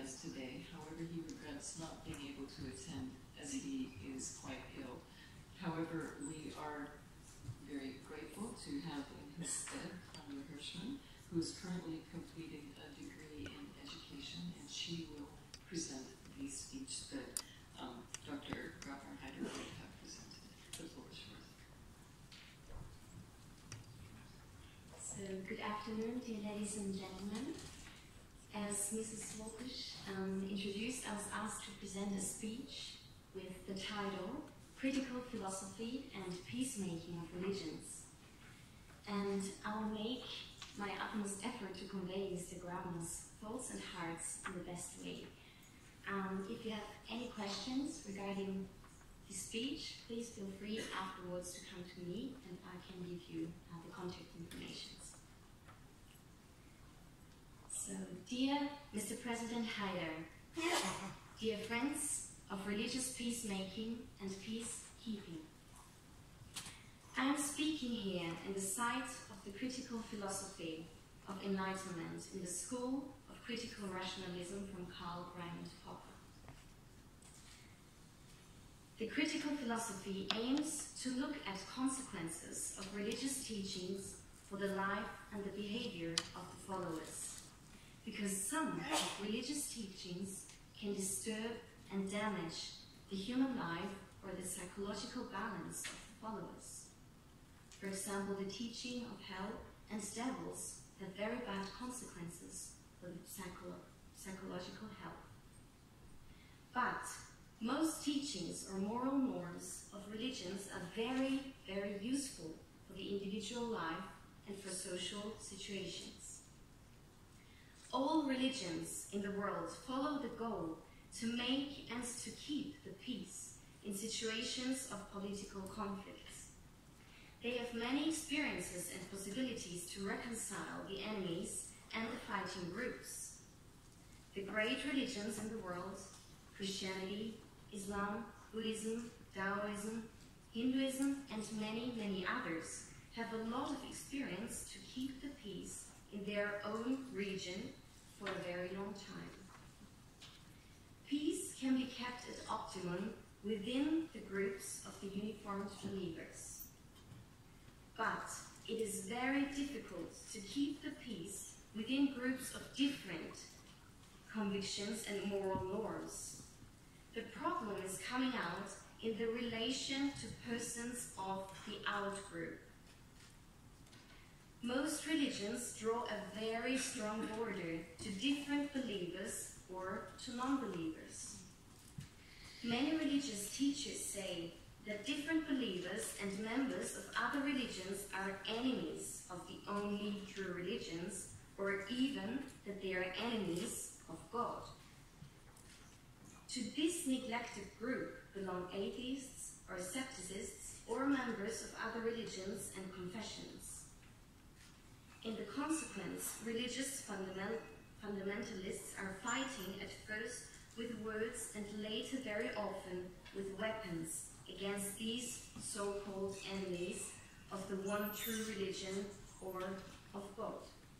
us today. However, he regrets not being able to attend as he is quite ill. However, we are very grateful to have in his stead Tanya Hirschman, who is currently completing a degree in education, and she will present the speech that Dr. Grabner-Heider would have presented. The floor is yours. So, good afternoon, dear ladies and gentlemen. As Mrs. Wolfish introduced, I was asked to present a speech with the title Critical Philosophy and Peacemaking of Religions. And I will make my utmost effort to convey Mr. Grabner's thoughts and hearts in the best way. If you have any questions regarding the speech, please feel free afterwards to come to me and I can give you the contact information. So, dear Mr. President Heider, dear friends of religious peacemaking and peacekeeping, I am speaking here in the sight of the critical philosophy of enlightenment in the School of Critical Rationalism from Karl Raimund Popper. The critical philosophy aims to look at consequences of religious teachings for the life and the behavior of the followers, because some of religious teachings can disturb and damage the human life or the psychological balance of the followers. For example, the teaching of hell and devils have very bad consequences for the psychological health. But most teachings or moral norms of religions are very, very useful for the individual life and for social situations. All religions in the world follow the goal to make and to keep the peace in situations of political conflicts. They have many experiences and possibilities to reconcile the enemies and the fighting groups. The great religions in the world, Christianity, Islam, Buddhism, Taoism, Hinduism, and many, many others, have a lot of experience to keep the peace in their own region for a very long time. Peace can be kept at optimum within the groups of the uniformed believers. But it is very difficult to keep the peace within groups of different convictions and moral norms. The problem is coming out in the relation to persons of the out-group. Most religions draw a very strong border to different believers or to non-believers. Many religious teachers say that different believers and members of other religions are enemies of the only true religions, or even that they are enemies of God. To this neglected group belong atheists or skepticists or members of other religions and confessions. In the consequence, religious fundamentalists are fighting at first with words and later very often with weapons against these so-called enemies of the one true religion or of God.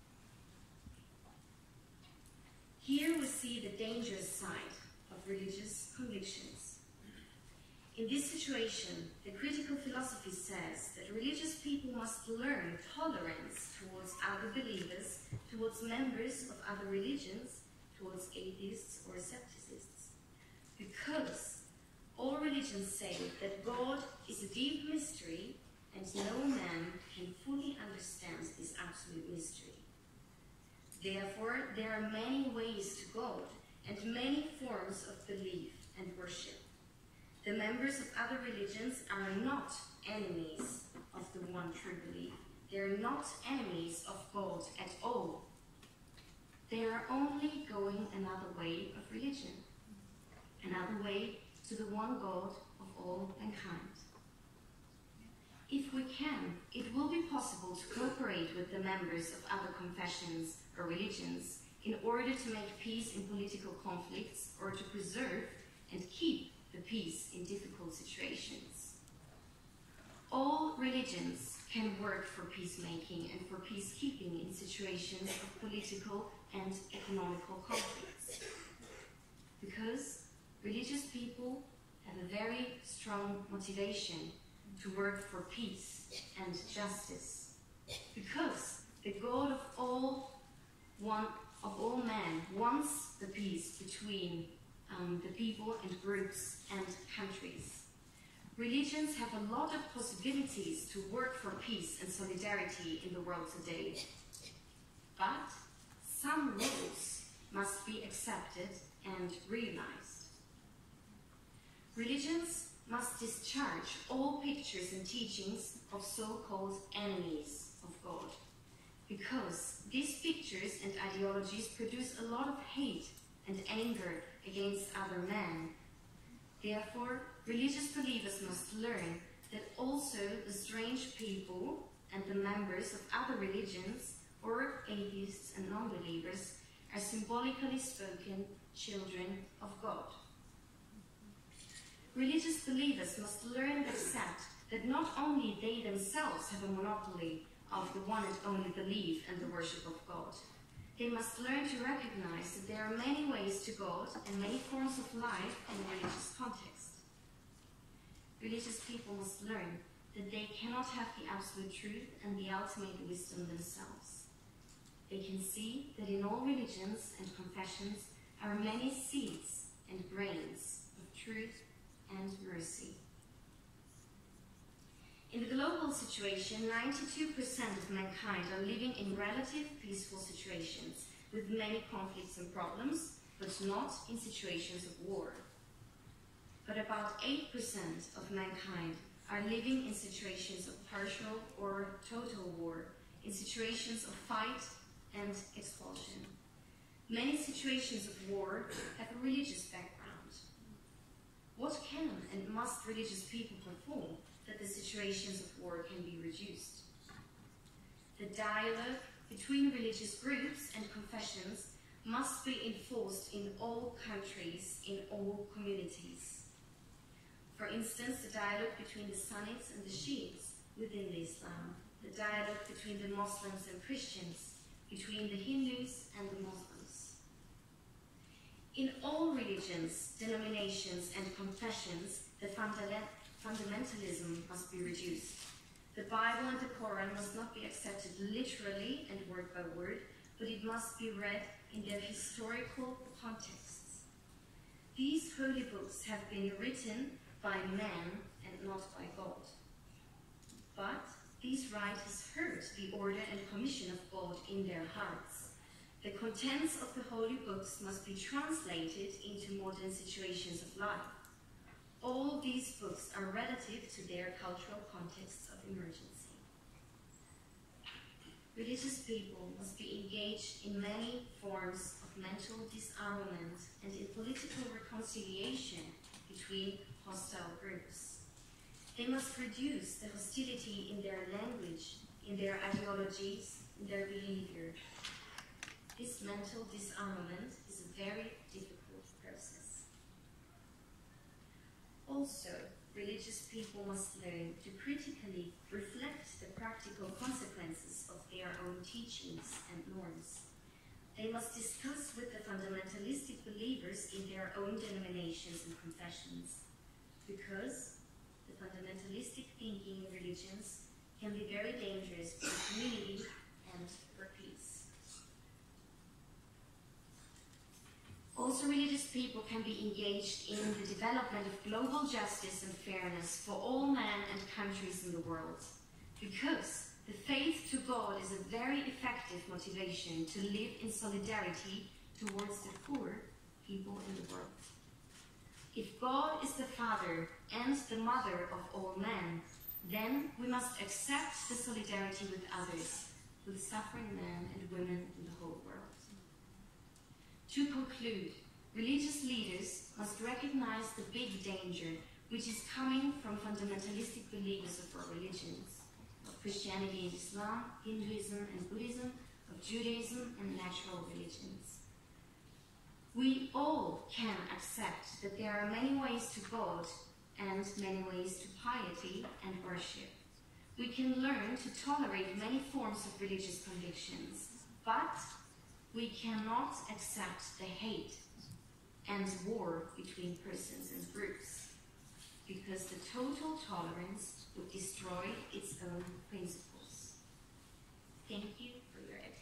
Here we see the dangerous side of religious convictions. In this situation, the critical philosophy says that religious people must learn tolerance towards other believers, towards members of other religions, towards atheists or skepticists. Because all religions say that God is a deep mystery and no man can fully understand this absolute mystery. Therefore, there are many ways to God and many forms of belief and worship. The members of other religions are not enemies of the one true belief. They are not enemies of God at all. They are only going another way of religion, another way to the one God of all mankind. If we can, it will be possible to cooperate with the members of other confessions or religions in order to make peace in political conflicts or to preserve and keep the peace in difficult situations. All religions can work for peacemaking and for peacekeeping in situations of political and economical conflicts. Because religious people have a very strong motivation to work for peace and justice. Because the God of all men wants the peace between the people and groups and countries. Religions have a lot of possibilities to work for peace and solidarity in the world today. But some rules must be accepted and realized. Religions must discharge all pictures and teachings of so-called enemies of God, because these pictures and ideologies produce a lot of hate and anger against other men. Therefore, religious believers must learn that also the strange people and the members of other religions, or atheists and non-believers, are symbolically spoken children of God. Religious believers must learn and accept that not only they themselves have a monopoly of the one and only belief and the worship of God. They must learn to recognize that there are many ways to God and many forms of life in a religious context. Religious people must learn that they cannot have the absolute truth and the ultimate wisdom themselves. They can see that in all religions and confessions are many seeds and grains of truth and mercy. In the global situation, 92% of mankind are living in relative peaceful situations with many conflicts and problems, but not in situations of war. But about 8% of mankind are living in situations of partial or total war, in situations of fight and expulsion. Many situations of war have a religious background. What can and must religious people perform that the situations of war can be reduced? The dialogue between religious groups and confessions must be enforced in all countries, in all communities. For instance, the dialogue between the Sunnis and the Shiites within Islam, the dialogue between the Muslims and Christians, between the Hindus and the Muslims. In all religions, denominations and confessions, the fundamentalism must be reduced. The Bible and the Quran must not be accepted literally and word by word, but it must be read in their historical contexts. These holy books have been written by man and not by God. But these writers heard the order and commission of God in their hearts. The contents of the holy books must be translated into modern situations of life. All these books are relative to their cultural contexts of emergency. Religious people must be engaged in many forms of mental disarmament and in political reconciliation between hostile groups. They must reduce the hostility in their language, in their ideologies, in their behavior. This mental disarmament is a very difficult process. Also, religious people must learn to critically reflect the practical consequences of their own teachings and norms. They must discuss with the fundamentalistic believers in their own denominations and confessions, because the fundamentalistic thinking in religions can be very dangerous for the community and for peace. Also, religious people can be engaged in the development of global justice and fairness for all men and countries in the world, because the faith to God is a very effective motivation to live in solidarity towards the poor people in the world. If God is the Father and the Mother of all men, then we must accept the solidarity with others, with suffering men and women in the whole world. To conclude, religious leaders must recognize the big danger which is coming from fundamentalistic believers of our religions, of Christianity and Islam, Hinduism and Buddhism, of Judaism and natural religions. We all can accept that there are many ways to God and many ways to piety and worship. We can learn to tolerate many forms of religious convictions, but we cannot accept the hate ends war between persons and groups, because the total tolerance would destroy its own principles. Thank you for your attention.